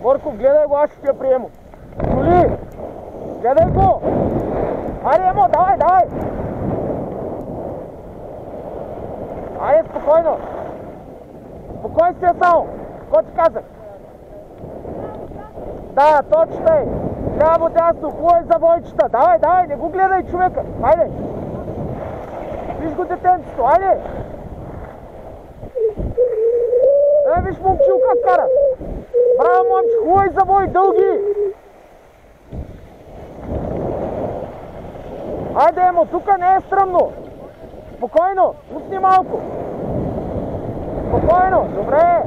Мърко, гледай го, аз ще я приема. Коли! Гледай го! Айде, Емо, давай, давай! Айде, спокойно! Спокойствие само! Какво ти казах? Да, точно е! Ляво, дясно, хубаво е завойчета! Давай, давай, не го гледай човека! Айде! Виж го детенцето, айде! Виж момчил как кара! Браво, момче, хубаво е завой, дълги! Айде, Емо, тука не е стръмно! Спокойно, пусни малко! Спокойно, добре!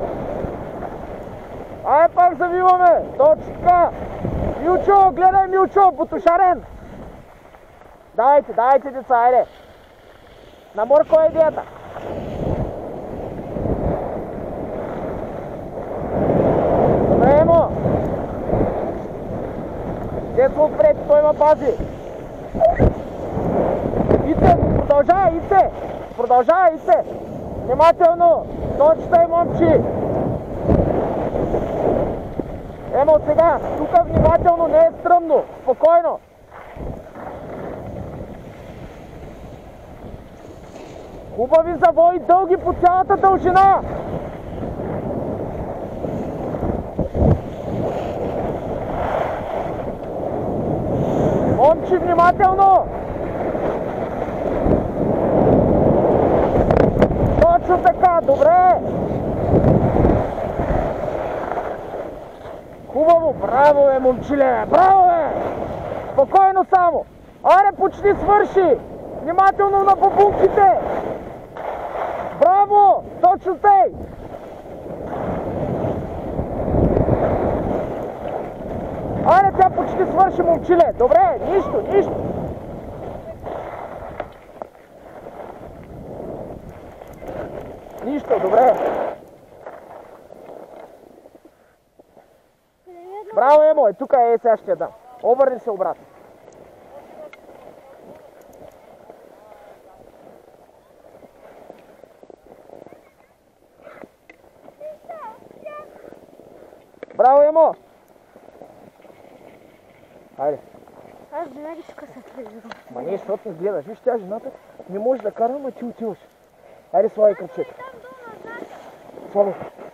Айде пак завиваме! Точно така! Милчо, гледай Милчо, бутушарен! Дайте, дайте деца, айде! На Мърко е идеята! Добре, Емо! Дето отпред, той ма пази! Ице, продължай, Ице! Продължай, Ице! Внимателно! Точно е, момчи! Емо, сега! Тук внимателно, не е стръмно! Спокойно! Хубави завои, дълги по цялата дължина! Момчи, внимателно! Точно така, добре! Хубаво, браво е, момчиле! Браво е! Спокойно само! Аре, почти свърши! Внимателно на бабунките! Браво! Точно тъй! Аре, тя почти свърши, момчиле! Добре, нищо, нищо! Нищо, добре! Браво, Емо! Тук е, сега ще я дам. Обърни се обратно. Браво, Емо! Хайде. Аз винаги тук се призирам. Ма не, защото не гледаш. Виж, тя жената не може да кара, ама ти отиваш. Хайде, слагай кръчета. Слабо.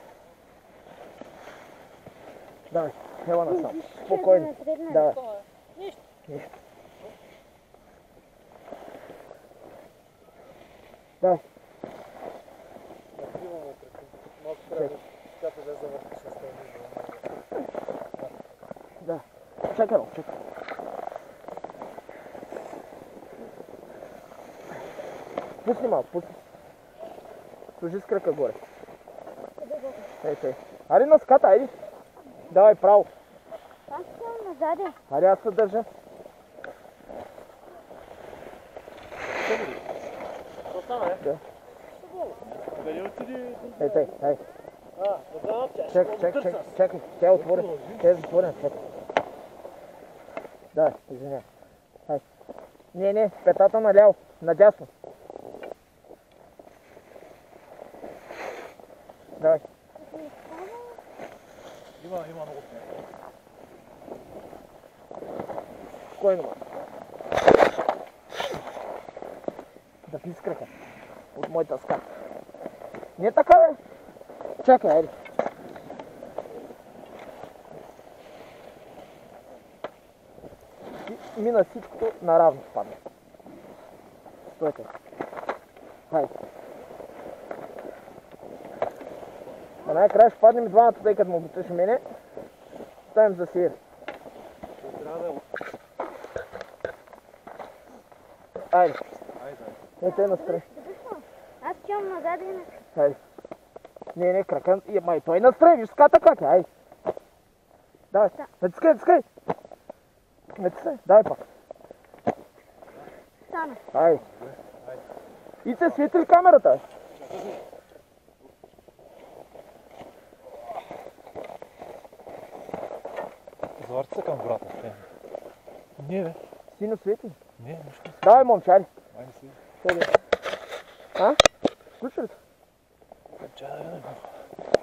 Давай, ела насам. Спокойно. Давай. Нищо. Нищо. Давай. Да. Чакай, Ром, чакай. Пусни малко, пусни. Служи с кръка горе. Ей, ей. Ари на ската, айди. Давай право. Аз съм назаде. Ари аз се държа. Какво стана, е? Да. Къде отиди? Ей, ей, ей. Чакай, тя е отворена. Тя е затворена, чакай. Да, извиня. Не, петата наляво, надясно. Давай. Има много. Спокойно, ма. Да в искраха. От моята ска. Не така, бе. Чакай, айде. Мина всичкото наравно падна. Стойте. Хайде. А най-края ще паднем двамата, тъй като му буташ мене. Ставим за сир. Айде. Ето е настрани. Аз чувам назаде и на... Хайде. Не, крака. Май, той настрани, виж ската как е, айде. Давай, натискай. Натискай, давай пак. Стана. Айде. И се свети ли камерата? Завърти се към врата. Не, бе. Сино свети? Не, нищо. Давай, момчари. Май не си. А? Включи ли? Чай да видим.